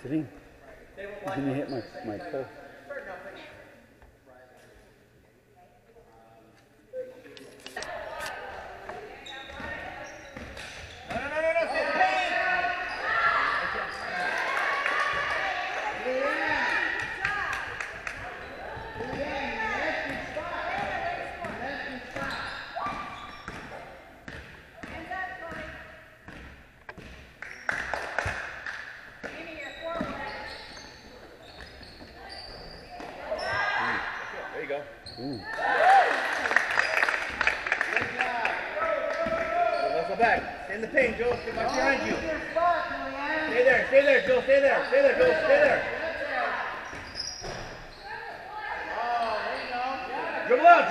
Sitting. Then you hit my pole. Ooh. Let's go back. Stay in the paint, Joe. Stay back behind you. Stay there, Joe. Stay there, Joe. Stay there. Dribble out.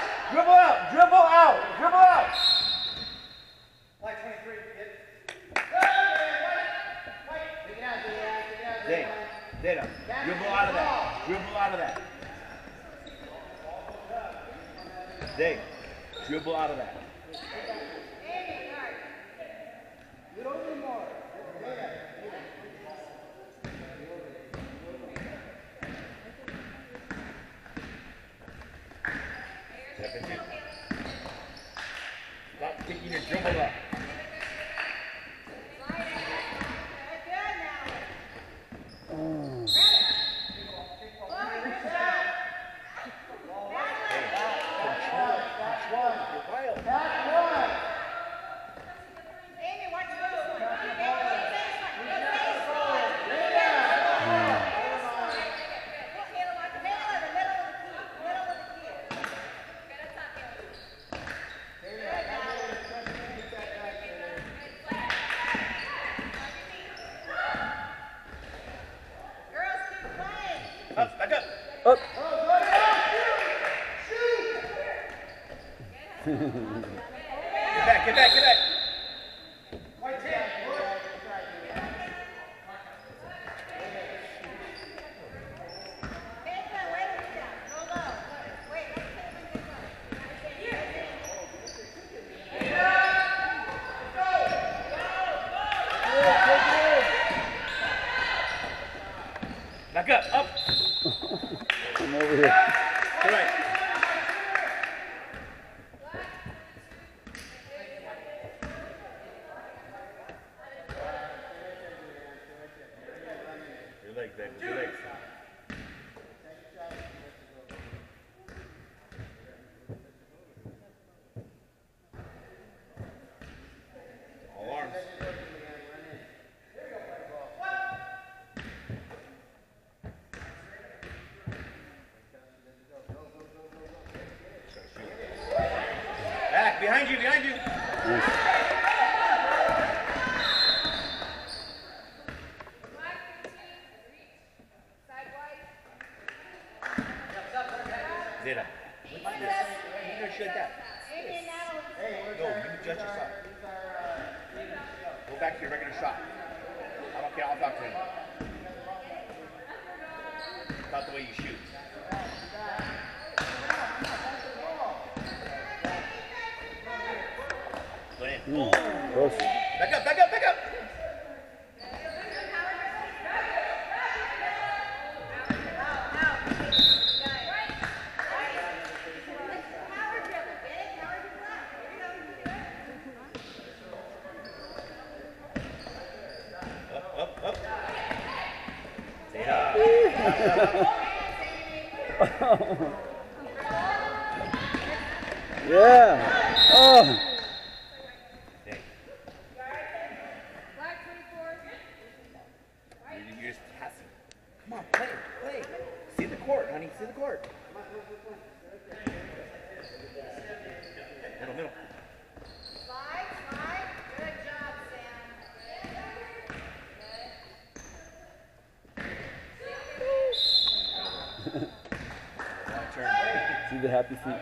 Like 23. Data. Dribble out of that. Dave, dribble out of that. Stop taking your dribble up. Back up. Up. Get back. Back up. I'm over here. All right. Your legs, baby. Your legs. All arms. Back, behind you. Yes. Zeta. You gonna shoot that. No, you adjust your shot. Go back to your regular shot. I don't care, I'll talk to him. It's not the way you shoot. Go in. Close. Back up. Up. Yeah. Oh. You're just passing. Come on, play. See the court, honey. See the court. Middle. Slide. Good job, Sam. See the happy feet.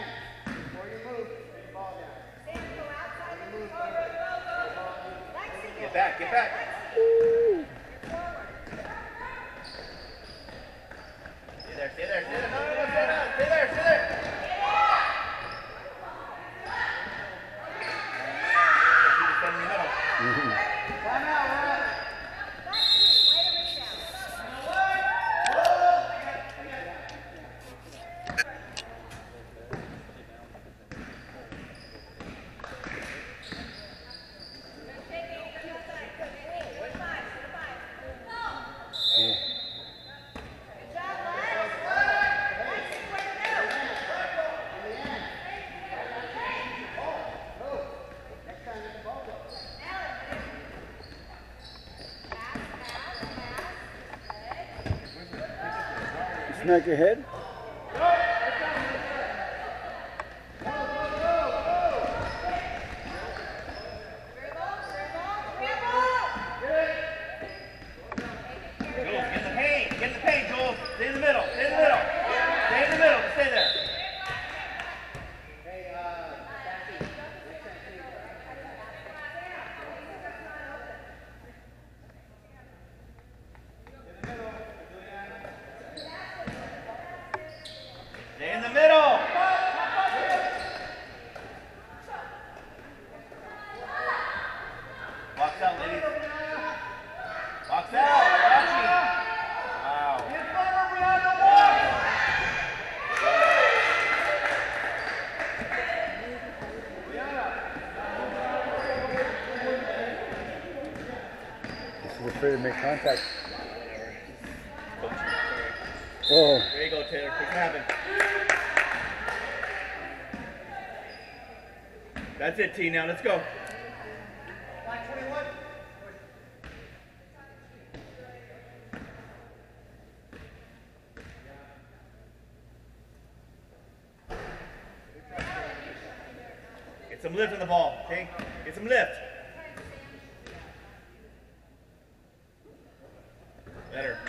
Get back. Stay there. No, stay there. Smack your head. Jules, get in the paint. Get in the paint, Jules. Stay in the middle. Stay in the middle. Stay in the middle. Stay there. Stay in the middle. Box out, ladies. Box out. Wow. She's afraid to make contact. Whatever. Oh. There you go, Taylor. Quick happen. That's it, T. Now let's go. Get some lift on the ball, okay? Get some lift. Better.